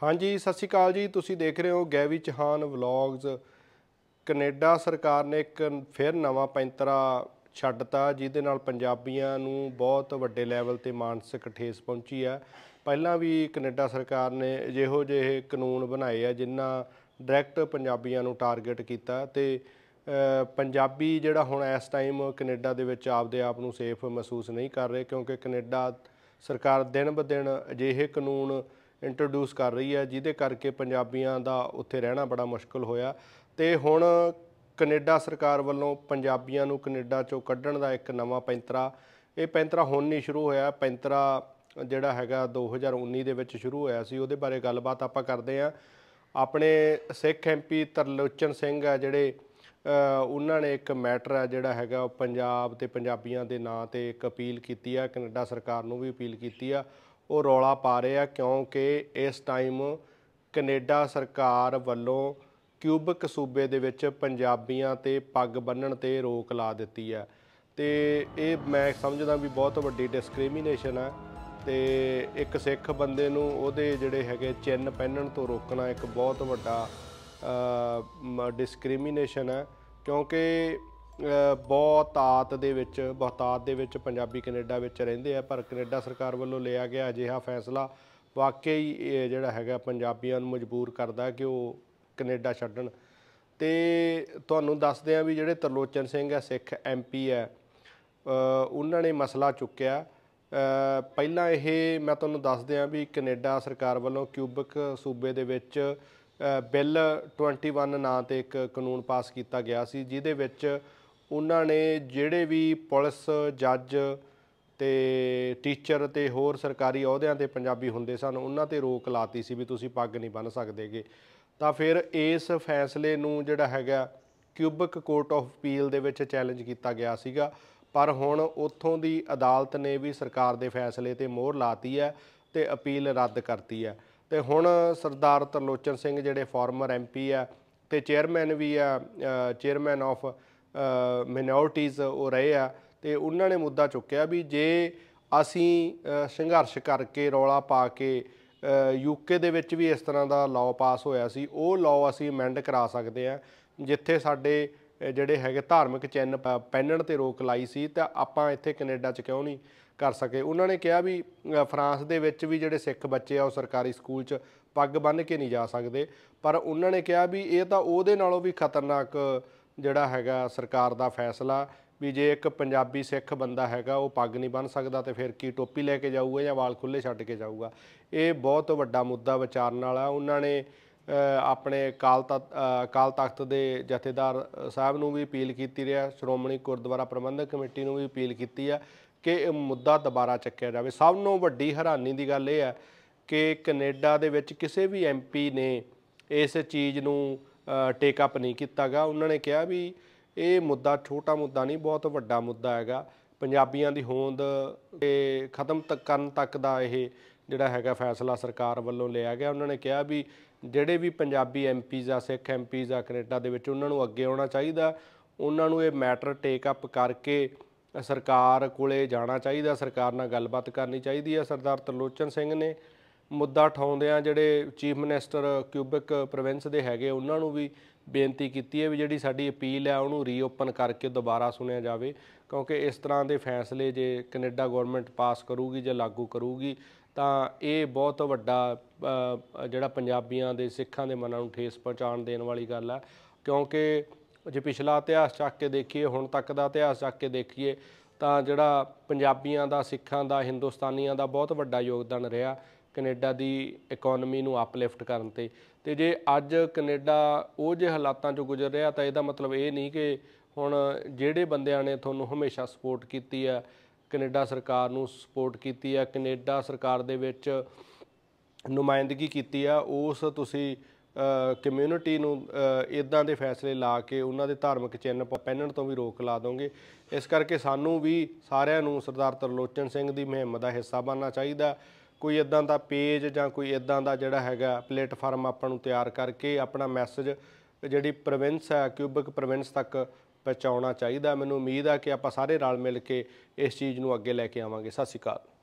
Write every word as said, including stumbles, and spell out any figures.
हाँ जी, सत श्री अकाल जी। तुसी देख रहे हो गैवी चौहान व्लॉग्स। कनेडा सरकार ने एक फिर नवा पैंतरा छड्डता जिहदे नाल पंजाबियां नूं बहुत वड्डे लैवल ते मानसिक ठेस पहुंची है। पहलां भी कनेडा सरकार ने जिहो जिहे कानून बनाए आ जिन्हां डायरैक्ट पंजाबियां नूं टारगेट कीता ते पंजाबी जिहड़ा हुण इस टाइम कनेडा दे विच आपदे आप नूं सेफ महसूस नहीं कर रहे, क्योंकि कनेडा सरकार दिन ब दिन अजिहे कानून इंट्रोड्यूस कर रही है जिहदे करके पंजाबियां दा उत्थे रहना बड़ा मुश्किल होया। ते हुण कनेडा सरकार वालों पंजाबियां नूं कनेडा चों कड्ढण दा एक नवा पैंतरा, ये पैंतरा हुण नहीं शुरू होया, पैंतरा जिहड़ा हैगा दो हज़ार उन्नी दे विच शुरू होया सी। उहदे बारे गलबात आपां करदे आं। अपने सिख एम पी तरलोचन सिंह है जिहड़े उन्हां ने एक मैटर है जिहड़ा हैगा पंजाब ते पंजाबियां दे नां ते एक अपील कीती है, कनेडा सरकार नूं भी अपील कीती है। वो रौला पा रहे हैं क्योंकि इस टाइम कनेडा सरकार वालों क्यूबक सूबे दे विच पंजाबियां ते पग बन्नण ते रोक ला दित्ती है। तो ये मैं समझदा भी बहुत वड्डी डिस्क्रिमिनेशन है। तो एक सिख बंदे नूं उहदे जिहड़े हैगे चिन्ह पहनण तो रोकना एक बहुत वड्डा डिस्क्रिमिनेशन है, क्योंकि बहुतात दे विच बहुतात दे विच पंजाबी कनेडा विच रहिंदे आ, पर कनेडा सरकार वालों लिया गया अजिहा फैसला वाकई जिहड़ा हैगा पंजाबियां नूं मजबूर करदा कि वो कनेडा छड्डण। ते तुहानूं दसदे आ भी जिहड़े तरलोचन सिंह है सिख एम पी है, उन्हां ने मसला चुक्या। पहिलां इह मैं तुहानूं दस दियां भी कनेडा सरकार वालों क्यूबक सूबे दे विच बिल ट्वेंटी वन नां ते एक कानून पास किया गया सी, जिहदे विच उन्होंने जिहड़े भी पुलिस जज ते टीचर ते होर सरकारी अहुदियां ते पंजाबी हुंदे सन उन्हां ते रोक लाती सी भी तुसीं पग नहीं बन सकदेगे। तां फिर इस फैसले नूं जिहड़ा हैगा क्यूबक कोर्ट ऑफ अपील दे विच चैलेंज किया गया सीगा, पर हुण उत्थों दी अदालत ने भी सरकार दे फैसले ते मोहर लाती है ते अपील रद्द करती है। ते हुण सरदार तरलोचन सिंह जिहड़े फॉर्मर एम पी है ते चेयरमैन भी है, चेयरमैन ऑफ मिनोरिटीज़ वो रहे आ, तो उन्होंने मुद्दा चुक्या भी जे असी संघर्ष करके रौला पा के यूके दे विच भी इस तरह का लॉ पास होया सी, वो लॉ असी अमेंड करा सकते हैं जिथे साडे जिहड़े हैगे धार्मिक चिन्ह पहनण ते रोक लाई सी, तो आपां इत्थे कनेडा च क्यों नहीं कर सके। उन्होंने कहा भी फ्रांस दे विच भी जिहड़े सिख बच्चे आ सरकारी स्कूल च पग बन के नहीं जा सकते, पर उन्होंने कहा भी ये तो उहदे नालों भी खतरनाक जिहड़ा हैगा सरकार दा फैसला भी जे एक पंजाबी सिख बंदा हैगा वो पग नहीं बन सकता तो फिर की टोपी लैके जाऊगा या वाल खुले छड्ड के जाऊगा। ये बहुत वड्डा मुद्दा विचारन वाला। उन्होंने अपने अकाल तख्त अकाल तख्त के जथेदार साहब नूं भी अपील की रहा, श्रोमणी गुरुद्वारा प्रबंधक कमेटी नूं भी अपील की है कि मुद्दा दोबारा चक्या जाए। सब नूं वड्डी हैरानी की गल यह है कि कनेडा दे विच किसी भी एम पी ने इस चीज़ नूं टेकअप नहीं किया गा। उन्होंने कहा भी ये मुद्दा छोटा मुद्दा नहीं, बहुत वड्डा मुद्दा हैगा। पंजाबियों की होंद ते खत्म तक करन तक दा ये जिहड़ा हैगा फैसला सरकार वालों लिया गया। उन्होंने कहा भी जिहड़े भी पंजाबी एम पीज़ आ सिख एम पीज़ आ कनेडा दे विच उन्हां नूं अगे आउणा चाहीदा, उन्हां नूं ये मैटर टेकअप करके सरकार कोले जाना चाहिए, सरकार नाल गलबात करनी चाहिए है। सरदार तरलोचन सिंह ने मुद्दा उठाउंदिआं जिहड़े चीफ मिनिस्टर क्यूबक प्रोविंस दे हैगे उन्हां नूं भी बेनती की है भी जिहड़ी साडी अपील है उहनूं रीओपन करके दोबारा सुनिया जाए, क्योंकि इस तरह के फैसले जे कनेडा गौरमेंट पास करूगी जां लागू करूगी तो ये बहुत वड्डा जिहड़ा पंजाबियां दे सिखां दे मनां नूं ठेस पहुँचाउण देण वाली गल है। क्योंकि जे पिछला इतिहास चक के देखिए हुण तक का इतिहास चक के देखिए तो जिहड़ा पंजाबियां दा सिखां दा हिंदुस्तानियां दा बहुत वड्डा योगदान रहा कनेडा की इकोनमी नूं अपलिफ्ट करन ते। ते जे अज कनेडा वो जे हालातां चों गुजर रहा तो इसदा मतलब ये नहीं कि हुण जिहड़े बंदिआं ने तुहानूं हमेशा सपोर्ट की है कनेडा सरकार नूं सपोर्ट की है, कनेडा सरकार दे विच नुमाइंदगी की है, उस तुसीं कम्यूनिटी नूं इदां दे फैसले ला के उन्हां दे धार्मिक चिन्ह पहनण तो भी रोक ला दोगे। इस करके सानूं भी सारिआं नूं सरदार तरलोचन सिंह दी मुहिम दा हिस्सा बनना चाहिए। कोई इदां दा पेज जां कोई इदां दा जिहड़ा हैगा प्लेटफार्म आपां नूं तैयार करके अपना मैसेज जिहड़ी प्रोविंस है क्यूबक प्रोविंस तक पहुँचाउणा चाहिए। मैनूं उम्मीद है कि आपां सारे रल मिल के इस चीज़ नूं अगे लैके आवांगे। सत श्री अकाल।